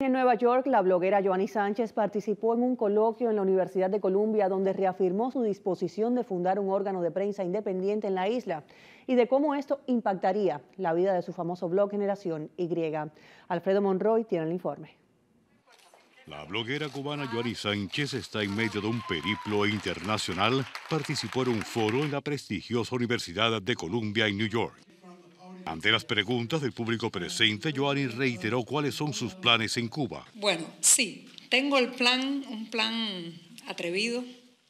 En Nueva York, la bloguera Joanny Sánchez participó en un coloquio en la Universidad de Columbia donde reafirmó su disposición de fundar un órgano de prensa independiente en la isla y de cómo esto impactaría la vida de su famoso blog Generación Y. Alfredo Monroy tiene el informe. La bloguera cubana Joanny Sánchez está en medio de un periplo internacional. Participó en un foro en la prestigiosa Universidad de Columbia en New York. Ante las preguntas del público presente, Joanny reiteró cuáles son sus planes en Cuba. Bueno, sí, tengo un plan atrevido,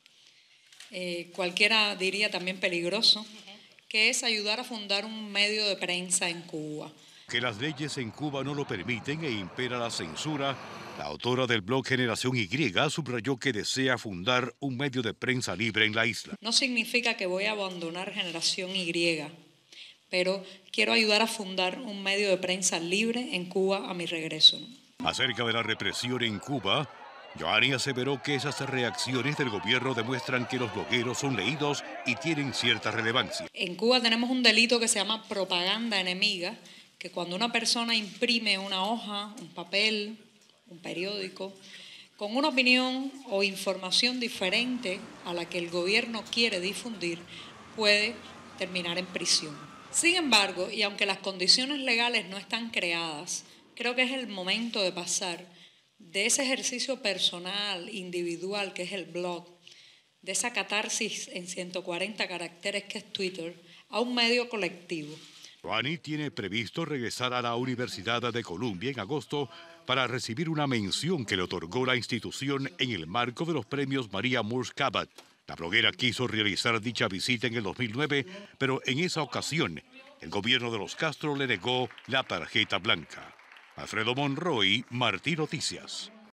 cualquiera diría también peligroso, que es ayudar a fundar un medio de prensa en Cuba. Que las leyes en Cuba no lo permiten e impera la censura, la autora del blog Generación Y subrayó que desea fundar un medio de prensa libre en la isla. No significa que voy a abandonar Generación Y, pero quiero ayudar a fundar un medio de prensa libre en Cuba a mi regreso. Acerca de la represión en Cuba, Joanny aseveró que esas reacciones del gobierno demuestran que los blogueros son leídos y tienen cierta relevancia. En Cuba tenemos un delito que se llama propaganda enemiga, que cuando una persona imprime una hoja, un papel, un periódico, con una opinión o información diferente a la que el gobierno quiere difundir, puede terminar en prisión. Sin embargo, y aunque las condiciones legales no están creadas, creo que es el momento de pasar de ese ejercicio personal, individual, que es el blog, de esa catarsis en 140 caracteres que es Twitter, a un medio colectivo. Joanny tiene previsto regresar a la Universidad de Columbia en agosto para recibir una mención que le otorgó la institución en el marco de los premios Maria Moores Cabot. La bloguera quiso realizar dicha visita en el 2009, pero en esa ocasión el gobierno de los Castro le negó la tarjeta blanca. Alfredo Monroy, Martí Noticias.